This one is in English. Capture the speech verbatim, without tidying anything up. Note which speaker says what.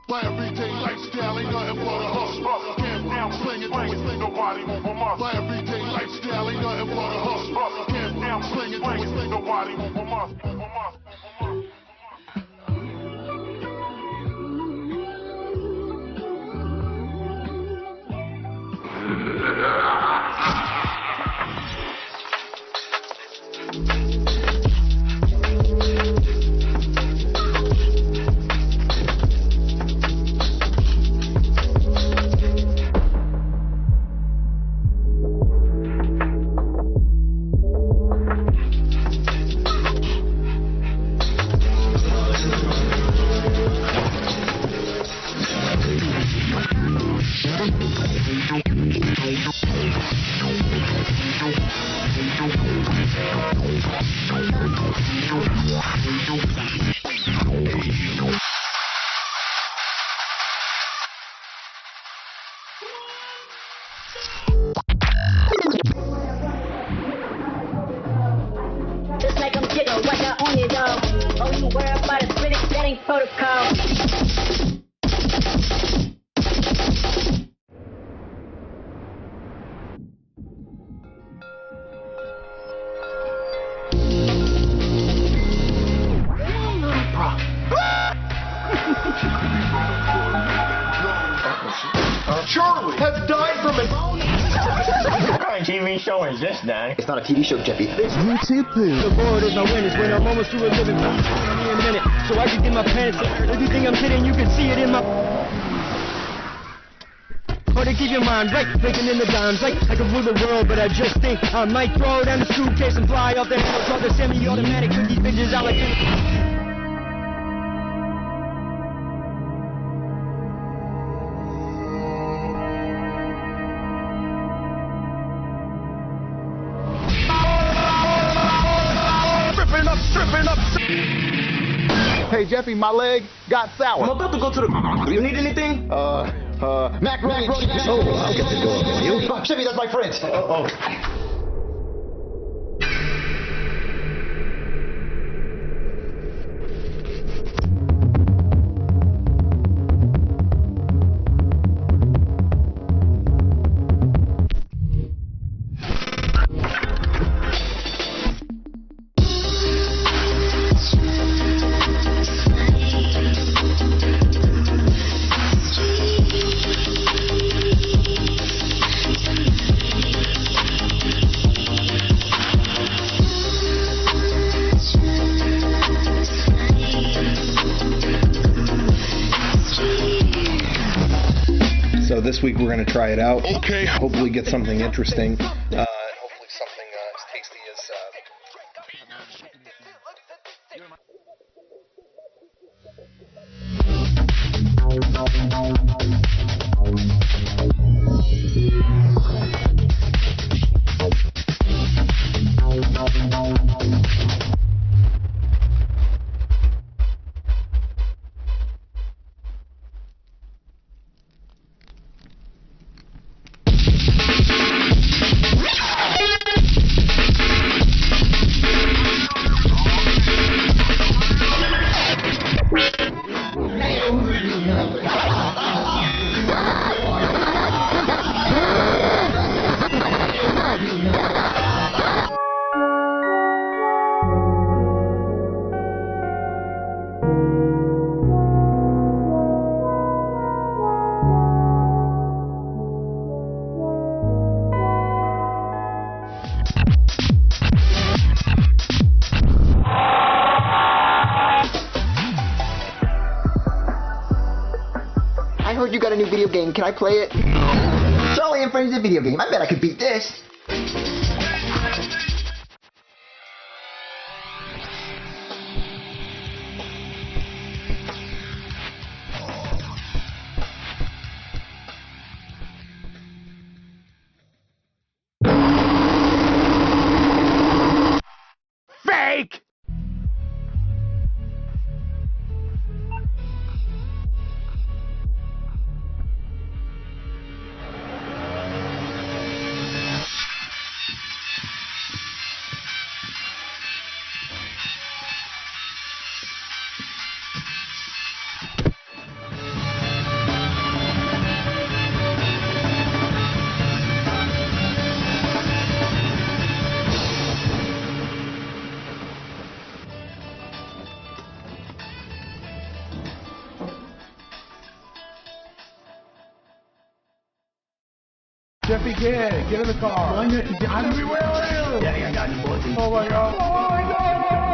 Speaker 1: My everyday lifestyle ain't nothing but a hustle. Can't down, sling it, swing it, nobody move from us. My everyday lifestyle ain't nothing but a hustle. Can't down, sling it, swing it, nobody move from us. Move from us.
Speaker 2: Just make them jiggle, what you on your dog. Oh, you worry about a critic, that ain't protocol.
Speaker 3: Charlie has died from it.
Speaker 4: What kind of T V show is this, Danny?
Speaker 3: It's not a T V show, Jeffy. It's
Speaker 5: YouTube poo. The board is my witness when I'm almost through a living me a minute. So I can get my pants up. If you think I'm kidding, you can see it in my... Or to keep your mind right, thinking in the dimes right. I can rule the world, but I just think I might throw down the suitcase and fly off the handles of the semi-automatic with these bitches out like...
Speaker 3: Hey, Jeffy, my leg got sour.
Speaker 4: I'm about to go to the... Do you need anything?
Speaker 3: Uh, uh, macaroni.
Speaker 4: Oh, I'll get the door for you.
Speaker 3: Oh, Jeffy, that's my friend.
Speaker 4: Oh, oh.
Speaker 6: So this week we're going to try it out.
Speaker 1: Okay.
Speaker 6: Hopefully get something interesting. Uh, and hopefully something uh, as tasty as...
Speaker 3: I heard you got a new video game. Can I play it? Charlie and Friends, a video game. I bet I could beat this.
Speaker 5: Fake!
Speaker 7: Jeffy, get get in the car. I'm gonna be where are you?
Speaker 4: Yeah, I got you, boys.
Speaker 7: Oh my god. Oh my god.